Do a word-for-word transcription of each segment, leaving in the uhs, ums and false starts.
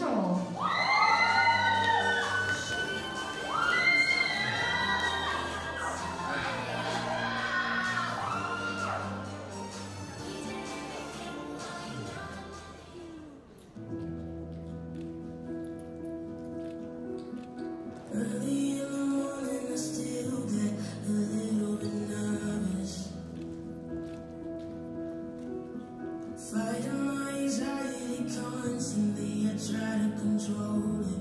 Central. Early in the morning, I still get a little bit nervous, fighting my anxiety constantly. I try to control it,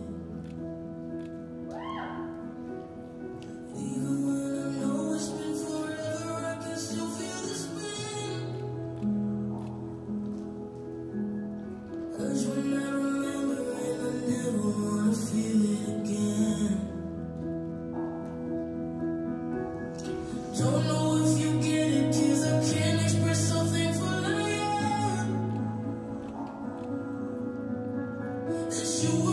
even when I know it's been forever. I can still feel the spin. Urge when I remember, and I never wanna feel it again. Don't know if you get it, 'cause I can't express how thankful I am that you